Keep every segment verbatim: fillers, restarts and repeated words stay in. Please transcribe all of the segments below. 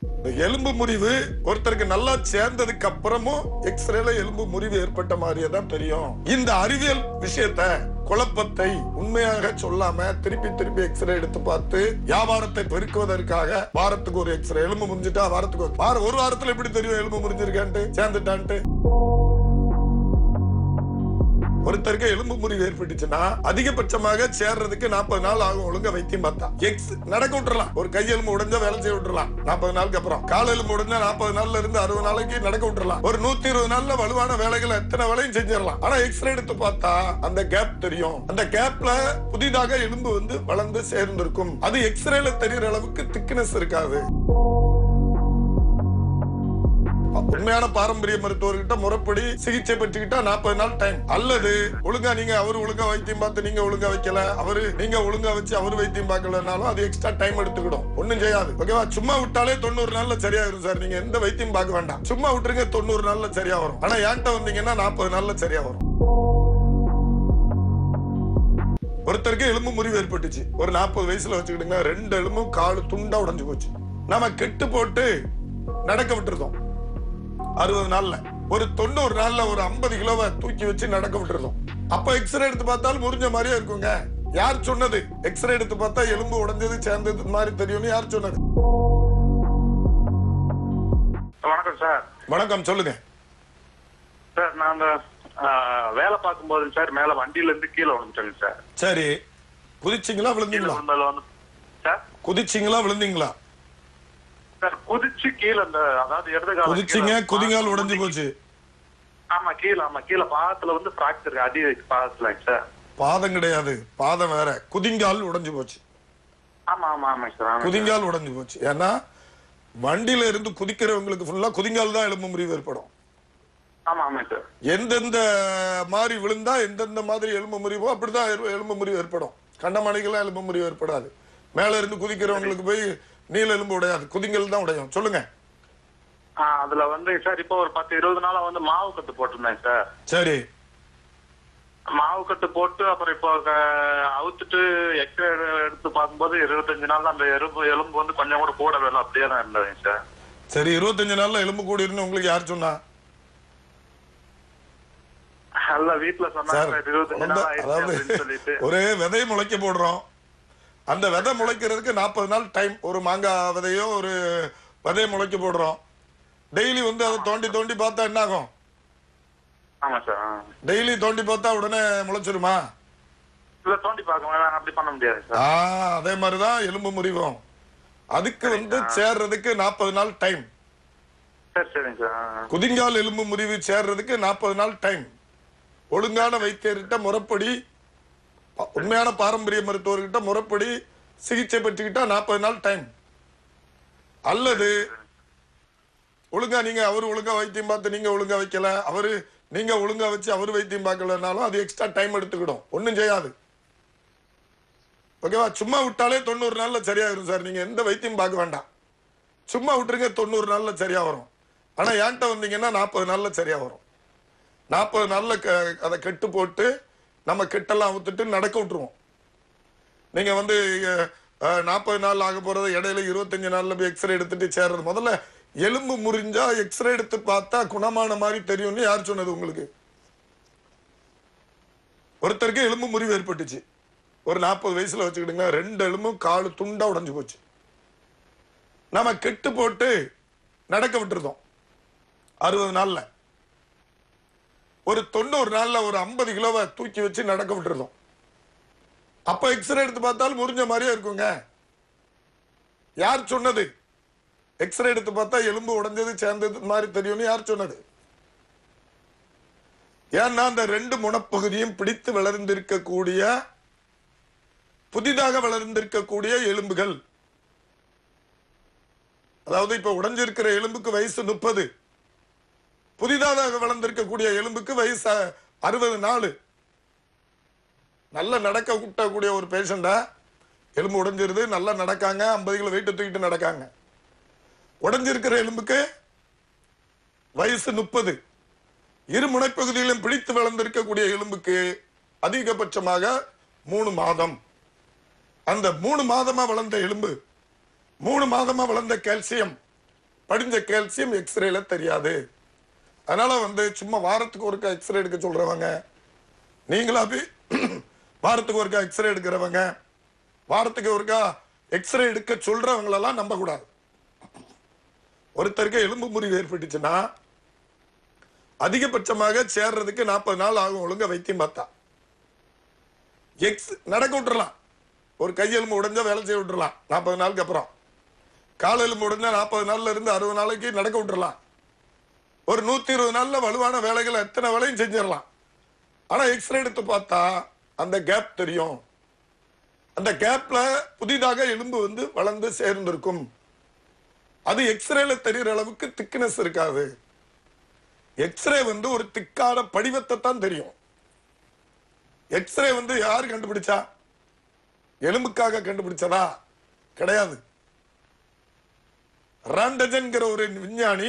எலும்பு முறிவு ஒருத்தருக்கு நல்லா சேர்ந்ததுக்கு அப்புறமும் எக்ஸ்ரேல எலும்பு முறிவு ஏற்பட்ட மாதிரியே தான் தெரியும். இந்த அறிவியல் விஷயத்த குழப்பத்தை உண்மையாக சொல்லாம திருப்பி திருப்பி எக்ஸ்ரே எடுத்து பார்த்து வியாபாரத்தை பெருக்குவதற்காக வாரத்துக்கு ஒரு எக்ஸ்ரே எலும்பு முறிஞ்சிட்டா வாரத்துக்கு ஒரு வாரம் ஒரு வாரத்துல எப்படி தெரியும் எலும்பு முறிஞ்சிருக்கான்ட்டு சேர்ந்துட்டான்ட்டு. ஒருத்தருக்கு எலும்பு முறிவு ஏற்பட்டுச்சுன்னா அதிகபட்சமாக சேர்றதுக்கு நாற்பது நாள் ஆகும். ஒழுங்கா வைத்தியம் பார்த்தா எக்ஸ் நடக்க விட்டுறலாம். ஒரு கை எலும்பு உடைஞ்சா வேலை செய்ய விட்டுறலாம் நாற்பது நாளுக்கு அப்புறம். கால் எலும்பு உடைஞ்சா நாற்பது நாள்ல இருந்து அறுபது நாளைக்கு நடக்க விட்டுறலாம். ஒரு நூத்தி இருபது நாள்ல வலுவான வேலைகளை எத்தனை வேலையும் செஞ்சிடலாம். ஆனா எக்ஸ்ரே எடுத்து பார்த்தா அந்த கேப் தெரியும். அந்த கேப்ல புதிதாக எலும்பு வந்து வளர்ந்து சேர்ந்திருக்கும். அது எக்ஸ்ரேல தெரியற அளவுக்கு திக்னஸ் இருக்காது. உண்மையான பாரம்பரிய மருத்துவர்கிட்ட முறைப்படி சிகிச்சை பெற்றுக்கிட்டா நாற்பது நாள் டைம். அல்லது ஒழுங்கா நீங்க அவரு ஒழுங்கா வைத்தியம் பார்த்து நீங்க ஒழுங்கா வைக்கல, அவரு நீங்க ஒழுங்கா வச்சு அவரு வைத்தியம் பார்க்கலனாலும் அது எக்ஸ்ட்ரா டைம் எடுத்துக்கிடும். ஒண்ணும் செய்யாது. ஓகேவா? சும்மா விட்டாலே தொண்ணூறு நாள்ல சரியாயிரும் சார். நீங்க எந்த வைத்தியம் பார்க்க வேண்டாம். சும்மா விட்டுருங்க, தொண்ணூறு நாள்ல சரியா வரும். ஆனா என்கிட்ட வந்தீங்கன்னா நாற்பது நாள்ல சரியா வரும். ஒருத்தருக்கு எலும்பு முறிவு ஏற்பட்டுச்சு. ஒரு நாற்பது வயசுல வச்சுக்கிட்டுங்க, ரெண்டு எலும்பும் காலு துண்டா உடைஞ்சு போச்சு. நம்ம கெட்டு போட்டு நடக்க விட்டுருந்தோம். அறுபது நாள்ல ஒரு தொண்ணூறு நாள்ல ஒரு ஐம்பது கிலோவை தூக்கி வச்சு நடக்க விட்டுருந்தோம். அப்ப எக்ஸ்ரே எடுத்து பார்த்தாலும் முறிஞ்ச மாதிரியே இருக்குங்க. யார் சொன்னது? எக்ஸ்ரே எடுத்து பார்த்தா எலும்பு உடைஞ்சது சேர்ந்தது மாதிரி தெரியும். யார் சொன்னது? வணக்கம் சார். வணக்கம், சொல்லுங்க சார். நான் வேலை பார்க்கும் போது சார் மேல வண்டியில இருந்து கீழே விழுந்துட்டேங்க சார். சரி, குதிச்சிங்களா விழுந்தீங்களா? சார் குதிச்சிங்களா விழுந்தீங்களா? சார் குதிச்சு கீழே அந்த அதாவது இடது கால குதிச்சிங்க, குதிங்கால் உடைஞ்சு போச்சு. ஆமா கீழே, ஆமா கீழே பாதத்துல வந்து பிராக்சர் அடி பாதத்துல சார். பாதம் கிடையாது, பாதம் வேற. குதிங்கால் உடைஞ்சு போச்சு. ஆமா ஆமா ஆமா சார், குதிங்கால் உடைஞ்சு போச்சு. ஏன்னா வண்டியில இருந்து குதிக்கிறவங்களுக்கு ஃபுல்லா குதிங்கால் தான் எலும்பு முறிவு ஏற்படும். ஆமா ஆமா சார். எந்தெந்த மாதிரி விழுந்தா எந்தெந்த மாதிரி எலும்பு முறிவோ அப்படிதான் எலும்பு முறிவு ஏற்படும். கண்டமானிக்கெல்லாம் எலும்பு முறிவு ஏற்படாது. மேல இருந்து குதிக்கிறவங்களுக்கு போய் நீல எலும்பு உடையாது, குதிங்கல் தான் உடையும். சொல்லுங்க. அதுல வந்து சார் இப்போ ஒரு பத்து இருபது நாளா வந்து மாவு கட்டு போட்டிருந்தேன் சார். சரி, மாவு கட்டு போட்டு அப்புறம் இப்போ அவுத்துட்டு எக்ஸ்ரே எடுத்து பார்க்கும்போது இருபத்தஞ்சு நாள் அந்த எலும்பு எலும்பு வந்து கொஞ்சம் கூட கூட வேலை அப்படியே தான் இருந்ததுங்க சார். சரி, இருபத்தஞ்சு நாள்ல எலும்பு கூடி இருந்து உங்களுக்கு யார் சொன்னா? அல்ல வீட்டுல சொன்னாங்க இருபத்தஞ்சு நாள் ஆயிடுச்சு சொல்லிட்டு. ஒரே விதை முளைக்க போடுறோம். அந்த விதை முளைக்கிறதுக்கு நாற்பது நாள் டைம். ஒரு மாங்காய் விதையோ ஒரு விதையை முளைக்க போடுறோம். டெய்லி வந்து அதை தோண்டி தோண்டி பார்த்தா என்ன ஆகும்? ஆமா சார். டெய்லி தோண்டி பார்த்தா உடனே முளைச்சிருமா? இல்ல, தோண்டி பார்க்க அப்படி பண்ண முடியாது சார். ஆஹ் அதே மாதிரிதான் எலும்பு முறிவும். அதுக்கு வந்து சேர்றதுக்கு நாற்பது நாள் டைம். சரி சரிங்க சார். குதிங்கால் எலும்பு முறிவு சேர்றதுக்கு நாற்பது நாள் டைம். ஒழுங்கான வைத்தியர்கிட்ட முறைப்படி, உண்மையான பாரம்பரிய மருத்துவர்கிட்ட முறைப்படி சிகிச்சை பெற்றுக்கிட்டா நாற்பது நாள் டைம். அல்லது ஒழுங்கா நீங்க அவரு ஒழுங்கா வைத்தியம் பார்த்து நீங்க ஒழுங்கா வைக்கல, அவரு நீங்க ஒழுங்கா வச்சு அவரு வைத்தியம் பார்க்கலனாலும் அது எக்ஸ்ட்ரா டைம் எடுத்துக்கிடும். ஒன்னும் செய்யாது. ஓகேவா? சும்மா விட்டாலே தொண்ணூறு நாள்ல சரியாயிரும் சார். நீங்க எந்த வைத்தியம் பார்க்க வேண்டாம். சும்மா விட்டுருங்க, தொண்ணூறு நாள்ல சரியா வரும். ஆனா என்கிட்ட வந்தீங்கன்னா நாற்பது நாள்ல சரியா வரும். நாற்பது நாள்ல அதை கெட்டு போட்டு நம்ம கெட்டெல்லாம் அவுத்துட்டு நடக்க விட்டுருவோம். நீங்க வந்து நாற்பது நாள் ஆக போறது இடையில இருபத்தஞ்சு நாள்ல போய் எக்ஸ்ரே எடுத்துட்டு சேர்றது. முதல்ல எலும்பு முறிஞ்சா எக்ஸ்ரே எடுத்து பார்த்தா குணமான மாதிரி தெரியும்னு யார் சொன்னது உங்களுக்கு? ஒருத்தருக்கு எலும்பு முறிவு ஏற்பட்டுச்சு. ஒரு நாற்பது வயசுல வச்சுக்கிட்டுங்க, ரெண்டு எலும்பும் காலு துண்டா உடைஞ்சு போச்சு. நம்ம கெட்டு போட்டு நடக்க விட்டுருந்தோம். அறுபது நாள்ல ஒரு தொண்ணூறு நாள்ல ஒரு ஐம்பது கிலோவை தூக்கி வச்சு நடக்க விட்டுருந்தோம். அப்ப எக்ஸ்ரே எடுத்து பார்த்தாலும் முறிஞ்ச மாதிரியே இருக்குங்க. யார் சொன்னது? எக்ஸ்ரே எடுத்து பார்த்தா எலும்பு உடைஞ்சது சேர்ந்தது மாதிரி தெரியும்னு யார் சொன்னது? ஏன்னா அந்த ரெண்டு முனப்பகுதியும் பிடித்து வளர்ந்திருக்கக்கூடிய, புதிதாக வளர்ந்திருக்கக்கூடிய எலும்புகள். அதாவது இப்ப உடைஞ்சிருக்கிற எலும்புக்கு வயசு முப்பது, புதிதாக வளர்ந்திருக்கக்கூடிய எலும்புக்கு வயசு அறுபது நாள். நல்ல நடக்க கூட்டக்கூடிய ஒரு பேஷண்டா எலும்பு உடைஞ்சிருது, நல்லா நடக்காங்க, ஐம்பது கிலோ வெயிட் தூக்கிட்டு நடக்காங்க. உடைஞ்சிருக்கிற எலும்புக்கு வயசு முப்பது. இரு முனைப்பகுதியிலும் பிடித்து வளர்ந்திருக்கக்கூடிய எலும்புக்கு அதிகபட்சமாக மூணு மாதம். அந்த மூணு மாதமா வளர்ந்த எலும்பு, மூணு மாதமா வளர்ந்த கால்சியம் படிஞ்ச கால்சியம் எக்ஸ்ரேல தெரியாது. அதனால வந்து சும்மா வாரத்துக்கு ஒருக்கா எக்ஸ்ரே எடுக்க சொல்றவங்க, நீங்களா போய் வாரத்துக்கு ஒருக்கா எக்ஸ்ரே எடுக்கிறவங்க, வாரத்துக்கு ஒருக்கா எக்ஸ்ரே எடுக்க சொல்றவங்களெல்லாம் நம்ப கூடாது. ஒருத்தருக்கு எலும்பு முறிவு ஏற்பட்டுச்சுன்னா அதிகபட்சமாக சேர்றதுக்கு நாற்பது நாள் ஆகும். ஒழுங்கா வைத்தியம் பார்த்தா எக்ஸ் நடக்க விட்டுறலாம். ஒரு கையெலும்பு உடைஞ்சா வேலை செய்ய விட்டுறலாம் நாற்பது நாளுக்கு அப்புறம். கால் எலும்பு உடைஞ்சா நாற்பது நாள்ல இருந்து அறுபது நாளைக்கு நடக்க விட்டுறலாம். ஒரு நூத்தி இருபது நாள்ல வலுவான வேலைகளை எத்தனை வேலையும் செஞ்சிடலாம். ஆனா எக்ஸ்ரே எடுத்து பார்த்தா அந்த கேப் தெரியும். அந்த கேப்ல புதிதாக எலும்பு வந்து வளர்ந்து சேர்ந்திருக்கும். அது எக்ஸ்ரேல தெரிகிற அளவுக்கு திக்னஸ் இருக்காது. எக்ஸ்ரே வந்து ஒரு திக்கான படிவத்தை தான் தெரியும். எக்ஸ்ரே வந்து யாரு கண்டுபிடிச்சா? எலும்புக்காக கண்டுபிடிச்சதா? கிடையாது. ராண்டஜன்கிற ஒரு விஞ்ஞானி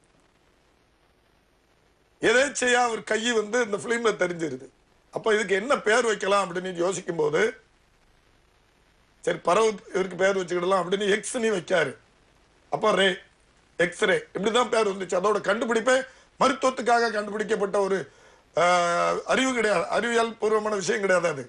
எதேச்சையா அவர் கை வந்து இந்த பிலிம்ல தெரிஞ்சிருது. அப்ப இதுக்கு என்ன பேர் வைக்கலாம் அப்படின்னு யோசிக்கும் போது, சரி பரவு இவருக்கு பேர் வச்சுக்கிடலாம் அப்படின்னு எக்ஸ் நீ வைக்காரு. அப்ப ரே எக்ஸ்ரே இப்படிதான் பேர் வந்துச்சு. அதோட கண்டுபிடிப்பே மருத்துவத்துக்காக கண்டுபிடிக்கப்பட்ட ஒரு அறிவு கிடையாது, அறிவியல் பூர்வமான விஷயம் கிடையாது. அது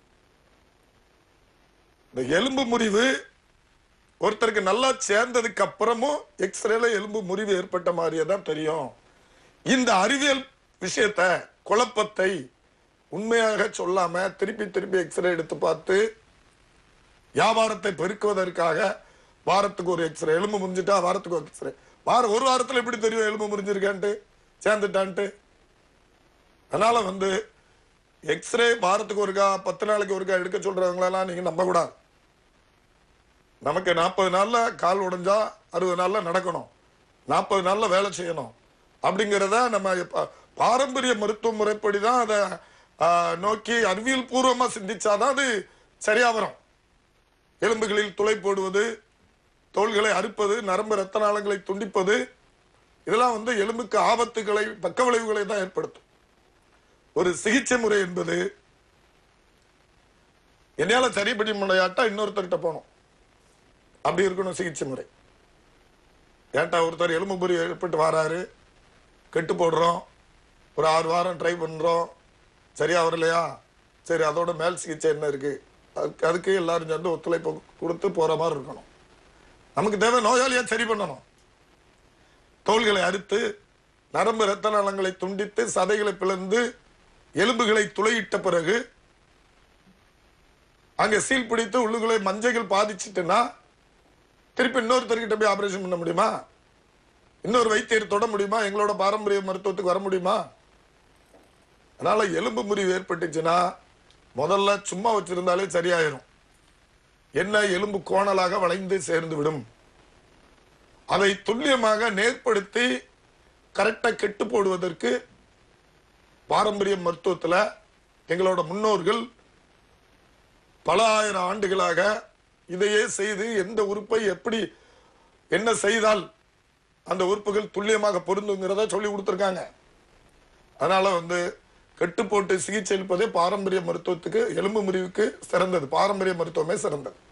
இந்த எலும்பு முறிவு ஒருத்தருக்கு நல்லா சேர்ந்ததுக்கு அப்புறமும் எக்ஸ்ரேல எலும்பு முறிவு ஏற்பட்ட மாதிரியே தான் தெரியும். இந்த அறிவியல் விஷயத்த குழப்பத்தை உண்மையாக சொல்லாம திருப்பி திருப்பி எக்ஸ்ரே எடுத்து பார்த்து வியாபாரத்தை பெருக்குவதற்காக வாரத்துக்கு ஒரு எக்ஸ்ரே, எலும்பு முறிஞ்சிட்டா வாரத்துக்கு ஒரு எக்ஸ்ரே, வாரம் ஒரு வாரத்துல எப்படி தெரியும் எலும்பு முறிஞ்சிருக்கான்ட்டு சேர்ந்துட்டான்ட்டு. அதனால வந்து எக்ஸ்ரே வாரத்துக்கு ஒருக்கா பத்து நாளைக்கு ஒருக்கா எடுக்க சொல்றவங்களெல்லாம் நீங்க நம்ப கூடாது. நமக்கு நாற்பது நாள்ல கால் உடைஞ்சா அறுபது நாள்ல நடக்கணும், நாற்பது நாள்ல வேலை செய்யணும் அப்படிங்கிறத நம்ம பாரம்பரிய மருத்துவ முறைப்படிதான் அதை நோக்கி அறிவியல் பூர்வமா சிந்திச்சாதான் அது சரியா வரும். எலும்புகளில் துளை போடுவது, தோள்களை அறுப்பது, நரம்பு ரத்த நாளங்களை துண்டிப்பது, இதெல்லாம் வந்து எலும்புக்கு ஆபத்துகளை பக்க விளைவுகளை தான் ஏற்படுத்தும். ஒரு சிகிச்சை முறை என்பது என்னால சரி பண்ணி முடியாட்டா இன்னொருத்தர்கிட்ட போகணும், அப்படி இருக்கணும் சிகிச்சை முறை. ஏன்டா ஒருத்தர் எலும்பு முறிவு ஏற்பட்டு வராரு, கெட்டு போடுறோம், ஒரு ஆறு வாரம் ட்ரை பண்றோம், சரியா வரலையா, சரி அதோட மேல் சிகிச்சை என்ன இருக்கு, அதுக்கு எல்லாரும் சேர்ந்து ஒத்துழைப்பு கொடுத்து போற மாதிரி இருக்கணும். நமக்கு தேவை நோயாளியா சரி பண்ணணும். தோள்களை அறுத்து நரம்பு ரத்த நாளங்களை துண்டித்து சதைகளை பிளந்து எலும்புகளை துளையிட்ட பிறகு அங்க சீல் பிடித்து உள்ளுகளை மஞ்சைகள் பாதிச்சுட்டுன்னா திருப்பி இன்னொருத்தர்கிட்ட போய் ஆபரேஷன் பண்ண முடியுமா? இன்னொரு வைத்தியர் தொட முடியுமா? எங்களோட பாரம்பரிய மருத்துவத்துக்கு வர முடியுமா? அதனால எலும்பு முறிவு ஏற்பட்டுச்சுன்னா முதல்ல சும்மா வச்சிருந்தாலே சரியாயிரும். என்ன எலும்பு கோணலாக வளைந்து சேர்ந்து விடும். அதை துல்லியமாக நேர்படுத்தி கரெக்டா கெட்டு போடுவதற்கு பாரம்பரிய மருத்துவத்துல எங்களோட முன்னோர்கள் பல ஆயிரம் ஆண்டுகளாக இதையே செய்து எந்த உறுப்பை எப்படி என்ன செய்தால் அந்த உறுப்புகள் துல்லியமாக பொருந்துங்கிறத சொல்லி கொடுத்துருக்காங்க. அதனால வந்து கெட்டு போட்டு சிகிச்சை அளிப்பதே பாரம்பரிய மருத்துவத்துக்கு, எலும்பு முறிவுக்கு சிறந்தது. பாரம்பரிய மருத்துவமே சிறந்தது.